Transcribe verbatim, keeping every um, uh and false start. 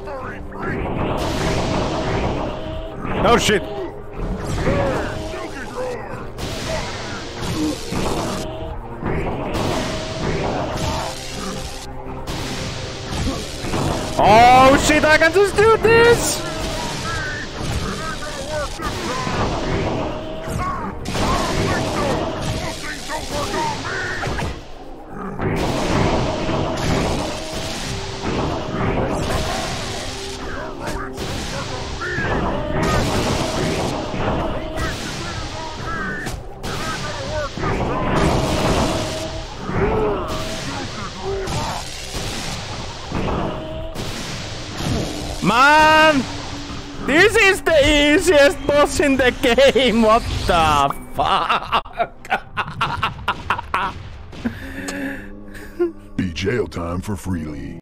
Oh shit! Oh shit, I can just do this! Man! This is the easiest boss in the game! What the fuck? Be jail time for Freely.